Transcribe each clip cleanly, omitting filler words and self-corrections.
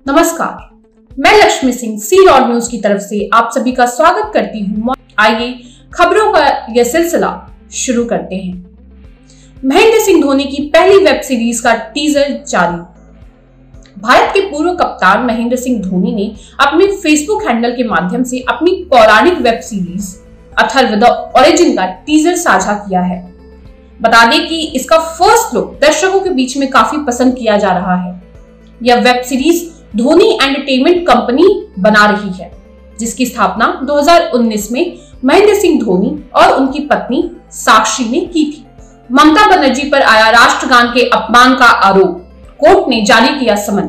नमस्कार, मैं लक्ष्मी सिंह सी रॉड न्यूज की तरफ से आप सभी का स्वागत करती हूँ। आइए खबरों का यह सिलसिला शुरू करते हैं। महेंद्र सिंह धोनी की पहली वेब सीरीज का टीजर जारी। भारत के पूर्व कप्तान महेंद्र सिंह धोनी ने अपने फेसबुक हैंडल के माध्यम से अपनी पौराणिक web series Atharva the origin का टीजर साझा किया है। बता दें कि इसका फर्स्ट लुक दर्शकों के बीच में काफी पसंद किया जा रहा है। यह web series Dhoni entertainment company बना रही है, जिसकी स्थापना 2019 में महेंद्र सिंह धोनी और उनकी पत्नी साक्षी ने की थी। ममता बनर्जी पर आया राष्ट्रगान के अपमान का आरोप, कोर्ट ने जारी किया समन।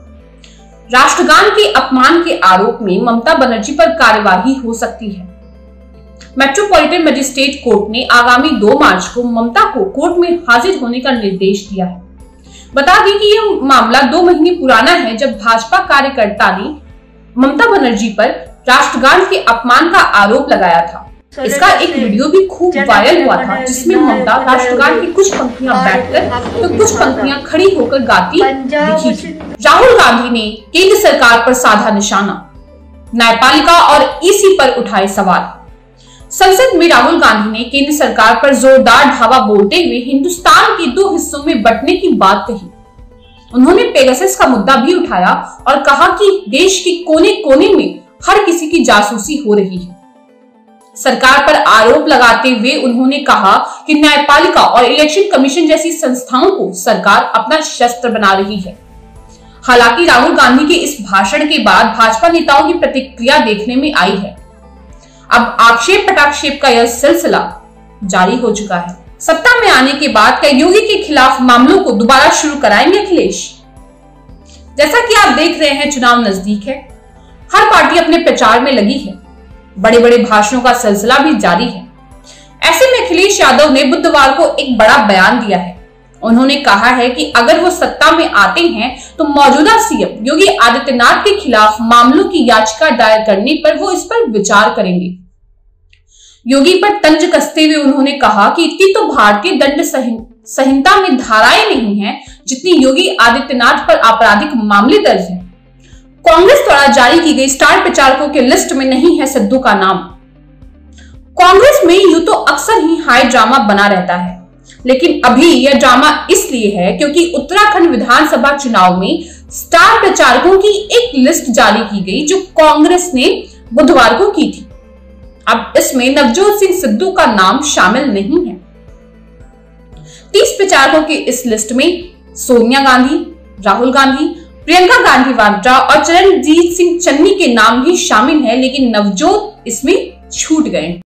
राष्ट्रगान के अपमान के आरोप में ममता बनर्जी पर कार्यवाही हो सकती है। मेट्रोपॉलिटन मजिस्ट्रेट कोर्ट ने आगामी 2 मार्च को ममता को कोर्ट में हाजिर होने का निर्देश दिया है। बता दें कि यह मामला 2 महीने पुराना है, जब भाजपा कार्यकर्ता ने ममता बनर्जी पर राष्ट्रगान के अपमान का आरोप लगाया था। इसका एक वीडियो भी खूब वायरल हुआ था, जिसमें ममता राष्ट्रगान की कुछ पंक्तियां बैठकर तो कुछ पंक्तियां खड़ी होकर गाती दिखी थी। राहुल गांधी ने केंद्र सरकार पर साधा निशाना, न्यायपालिका और ईसी पर उठाए सवाल। संसद में राहुल गांधी ने केंद्र सरकार पर जोरदार धावा बोलते हुए हिंदुस्तान के 2 हिस्सों में बंटने की बात कही। उन्होंने पेगासस का मुद्दा भी उठाया और कहा कि देश के कोने कोने में हर किसी की जासूसी हो रही है। सरकार पर आरोप लगाते हुए उन्होंने कहा कि न्यायपालिका और इलेक्शन कमीशन जैसी संस्थाओं को सरकार अपना शस्त्र बना रही है। हालांकि राहुल गांधी के इस भाषण के बाद भाजपा नेताओं की प्रतिक्रिया देखने में आई है। अब आक्षेप पटाक्षेप का यह सिलसिला जारी हो चुका है। सत्ता में आने के बाद क्या योगी के खिलाफ मामलों को दोबारा शुरू कराएंगे अखिलेश? जैसा कि आप देख रहे हैं, चुनाव नजदीक है, हर पार्टी अपने प्रचार में लगी है, बड़े बड़े भाषणों का सिलसिला भी जारी है। ऐसे में अखिलेश यादव ने बुधवार को एक बड़ा बयान दिया है। उन्होंने कहा है कि अगर वो सत्ता में आते हैं तो मौजूदा सीएम योगी आदित्यनाथ के खिलाफ मामलों की याचिका दायर करने पर वो इस पर विचार करेंगे। योगी पर तंज कसते हुए उन्होंने कहा कि इतनी तो भारतीय दंड संहिता में धाराएं नहीं है जितनी योगी आदित्यनाथ पर आपराधिक मामले दर्ज हैं। कांग्रेस द्वारा जारी की गई स्टार प्रचारकों के लिस्ट में नहीं है सिद्धू का नाम। कांग्रेस में यूं तो अक्सर ही हाई ड्रामा बना रहता है, लेकिन अभी यह ड्रामा इसलिए है क्योंकि उत्तराखंड विधानसभा चुनाव में स्टार प्रचारकों की एक लिस्ट जारी की गई, जो कांग्रेस ने बुधवार को की थी। अब इसमें नवजोत सिंह सिद्धू का नाम शामिल नहीं है। 30 प्रचारकों की इस लिस्ट में सोनिया गांधी, राहुल गांधी, प्रियंका गांधी वाड्रा और चरणजीत सिंह चन्नी के नाम भी शामिल हैं, लेकिन नवजोत इसमें छूट गए।